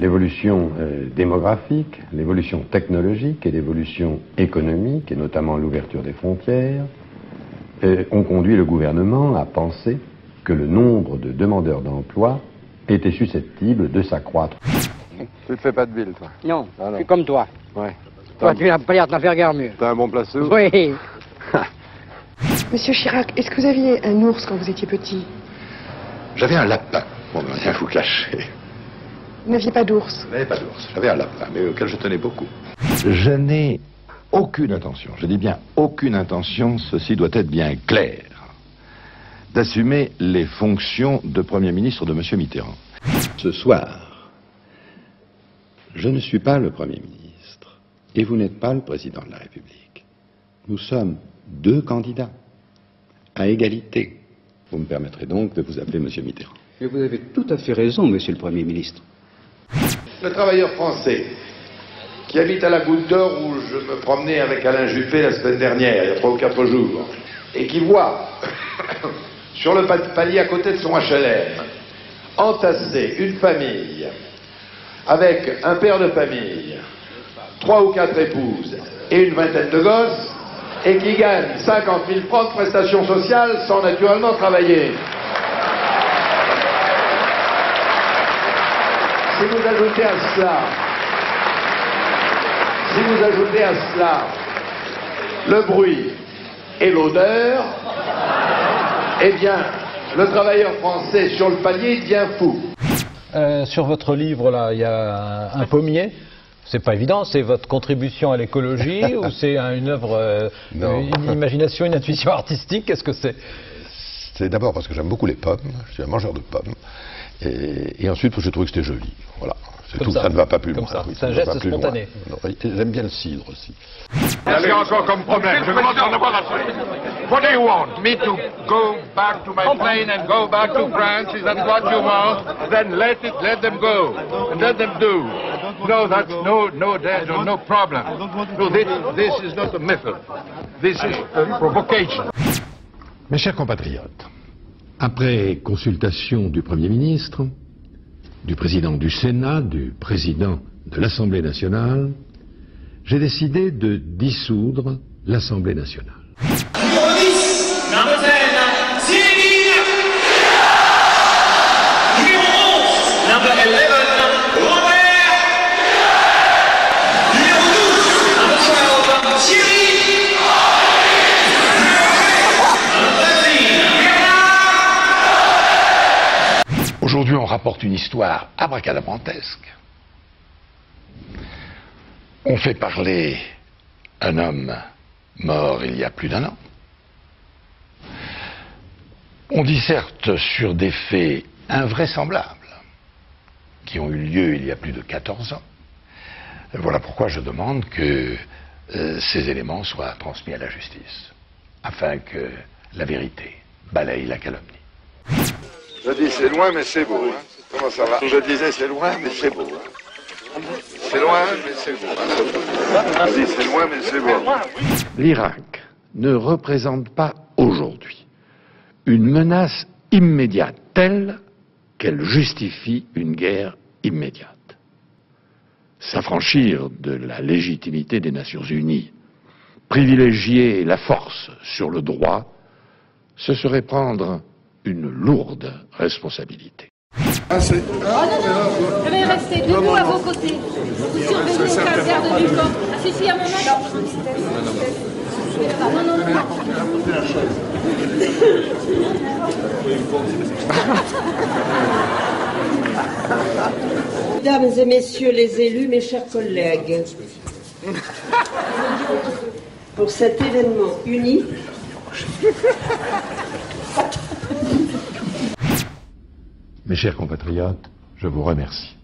l'évolution démographique, l'évolution technologique et l'évolution économique, et notamment l'ouverture des frontières, ont conduit le gouvernement à penser que le nombre de demandeurs d'emploi était susceptible de s'accroître. Tu ne fais pas de ville, toi? Non, je suis comme toi. Ouais. Toi, tu n'as pas l'air d'en faire guère mieux. T'as un bon place où? Oui. Monsieur Chirac, est-ce que vous aviez un ours quand vous étiez petit? J'avais un lapin, pour ne rien vous cacher. Vous n'aviez pas d'ours? Je n'avais pas d'ours, j'avais un lapin, mais auquel je tenais beaucoup. Je n'ai aucune intention, je dis bien aucune intention, ceci doit être bien clair, d'assumer les fonctions de Premier ministre de M. Mitterrand. Ce soir, je ne suis pas le Premier ministre, et vous n'êtes pas le Président de la République. Nous sommes deux candidats, à égalité. Vous me permettrez donc de vous appeler M. Mitterrand. Et vous avez tout à fait raison, Monsieur le Premier ministre. Le travailleur français qui habite à la Goutte d'Or où je me promenais avec Alain Juppé la semaine dernière, il y a 3 ou 4 jours, et qui voit sur le palier à côté de son HLM entasser une famille avec un père de famille, 3 ou 4 épouses et une vingtaine de gosses, et qui gagne 50 000 francs de prestations sociales sans naturellement travailler. Si vous ajoutez à cela le bruit et l'odeur, eh bien, le travailleur français sur le palier devient fou. Sur votre livre, là, il y a un pommier. C'est pas évident, c'est votre contribution à l'écologie ou c'est une œuvre, une imagination, une intuition artistique? Qu'est-ce que c'est? C'est d'abord parce que j'aime beaucoup les pommes, je suis un mangeur de pommes, et ensuite parce que je trouve que c'était joli. Voilà, c'est tout, ça ne va pas plus loin. Oui, c'est un geste spontané. J'aime bien le cidre aussi. Qu'est-ce qu'il y a encore comme problème? Je commence à en avoir assez. What do you want? Me to go back to my plane and go back to France? Is that what you want? Then let them go and let them do. No, that's no problem. No, this is not a method. This is a provocation. Mes chers compatriotes, après consultation du Premier ministre, du président du Sénat, du président de l'Assemblée nationale, j'ai décidé de dissoudre l'Assemblée nationale. Aujourd'hui, on rapporte une histoire abracadabrantesque. On fait parler un homme mort il y a plus d'1 an. On disserte sur des faits invraisemblables qui ont eu lieu il y a plus de 14 ans. Voilà pourquoi je demande que ces éléments soient transmis à la justice, afin que la vérité balaye la calomnie. Je dis c'est loin mais c'est beau. Hein. Comment ça va? Je disais c'est loin mais c'est beau. Hein. C'est loin mais c'est beau. Hein. Je dis c'est loin mais c'est beau. L'Irak ne représente pas aujourd'hui une menace immédiate telle qu'elle justifie une guerre immédiate. S'affranchir de la légitimité des Nations Unies, privilégier la force sur le droit, ce serait prendre une lourde responsabilité. Je vais rester debout à vos côtés. Vous surveillez aucun garde du corps. Ah, si, un moment. Non. Mesdames et messieurs les élus, mes chers collègues, pour cet événement unique, Mes chers compatriotes, je vous remercie.